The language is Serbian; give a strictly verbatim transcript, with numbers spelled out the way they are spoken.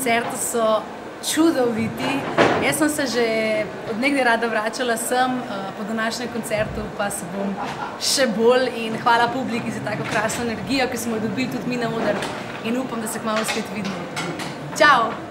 koncerti so čudoviti. Jaz sem se že od nekdaj rada vračala sem, po današnjem koncertu pa se bom še bolj in hvala publiki za tako krasno energijo, ki smo jo dobili tudi mi na oder in upam, da se kmalu spet vidimo. Čau!